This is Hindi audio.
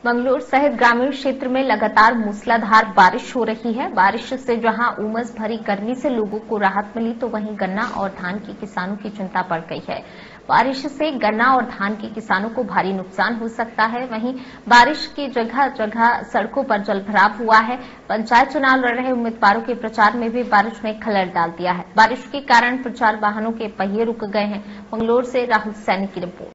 मंगलूर सहित ग्रामीण क्षेत्र में लगातार मूसलाधार बारिश हो रही है। बारिश से जहां उमस भरी गर्मी से लोगों को राहत मिली, तो वहीं गन्ना और धान के किसानों की चिंता बढ़ गई है। बारिश से गन्ना और धान के किसानों को भारी नुकसान हो सकता है। वहीं बारिश की जगह जगह सड़कों पर जलभराव हुआ है। पंचायत चुनाव लड़ रहे उम्मीदवारों के प्रचार में भी बारिश ने खलल डाल दिया है। बारिश के कारण प्रचार वाहनों के पहिए रुक गए हैं। मंगलूर से राहुल सैनी की रिपोर्ट।